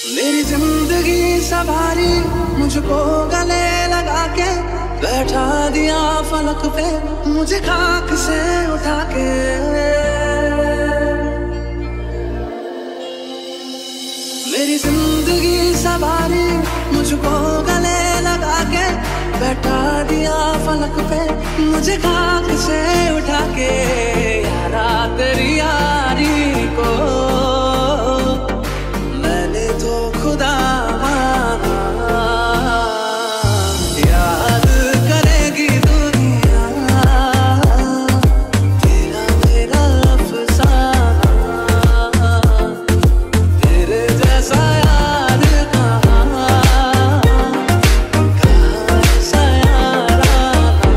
मेरी जिंदगी सवारी मुझको गले लगा के बैठा दिया फलक पे मुझे खाक से उठा के। मेरी जिंदगी सवारी मुझको गले लगा के बैठा दिया फलक पे मुझे खाक से उठा के। यारा तेरी यारी को मैंने तो खुदा माना, याद करेगी दुनिया तेरा मेरा अफसाना। तेरे जैसा यार कहाँ सा याराना।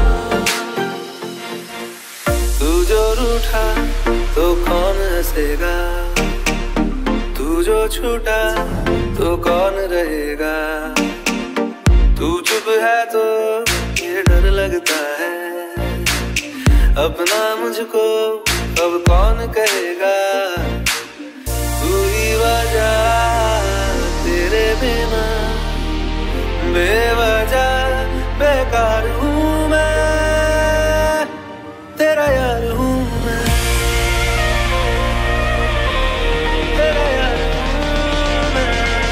तू जो रूठा तो कौन हंसेगा, तू जो छूटा तो कौन रहेगा। तू चुप है तो ये डर लगता है, अपना मुझको अब कौन कहेगा। तू ही वजह तेरे बिना बेवजह बेकार हूँ मैं, तेरा यार हूँ मैं, तेरा यार हूँ मैं।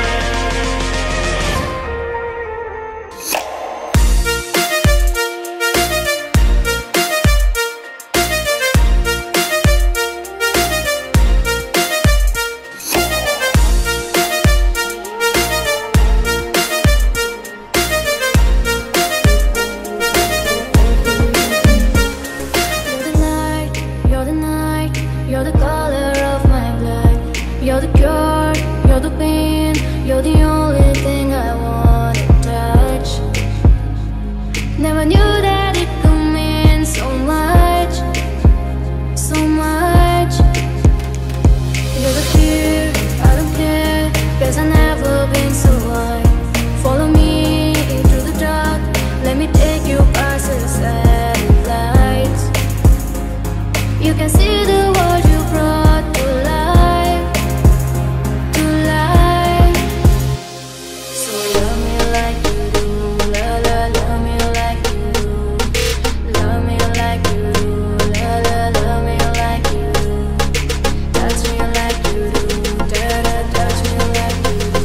You're the night, you're the color of my blood. You're the cure, you're the pain, you're the only thing I wanna touch. Never knew that it could mean so much, so much. You're the fear, I don't care, 'cause I've never been so high. Follow me into the dark, let me take you past the satellites. You can see the world you brought to life, to life. So love me like you do, la la, love me like you do. Love me like you do, la la, love me like you do. Touch me like you do, da da, touch me like you do.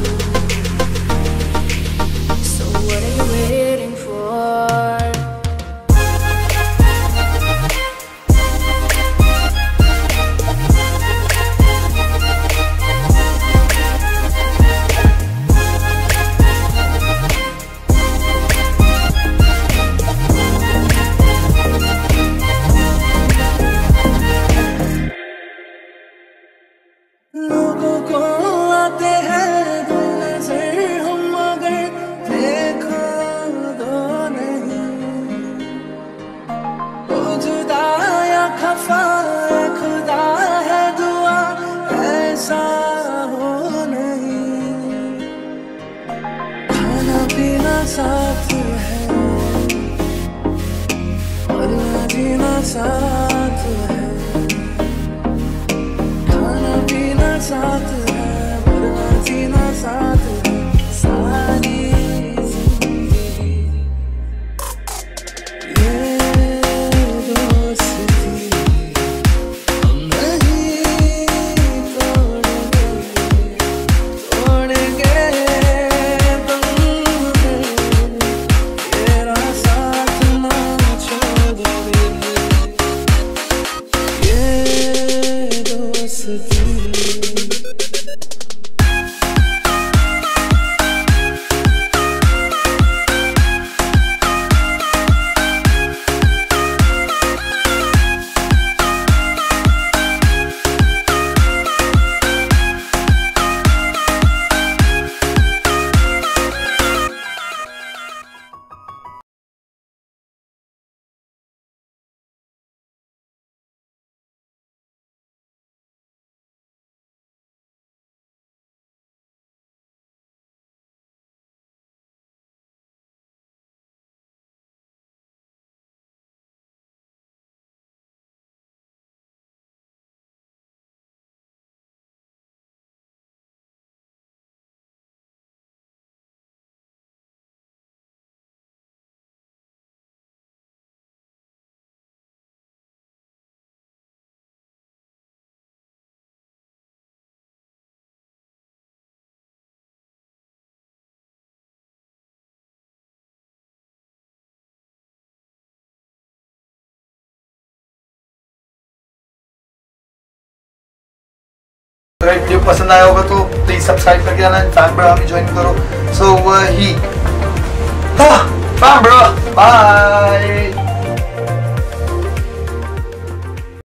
So what are you waiting for? लोगों को आते हैं दो नजर, हम मगर देखो दो नहीं। वो जुदा या खफा है खुदा है दुआ ऐसा हो नहीं। खाना पीना साथ है मरना जीना साथ है। खाना पीना साथ है मरना जीना साथ है। सारी जिंदगी ये दोस्ती हम नहीं तोड़ेंगे, तोड़ेंगे तुम तेरा साथ ना छोड़ेंगे। ये दोस्ती अगर वीडियो पसंद आया होगा तो प्लीज सब्सक्राइब करके आना, फैन ब्रो हमें ज्वाइन करो। सो ही फैन ब्रो बाय।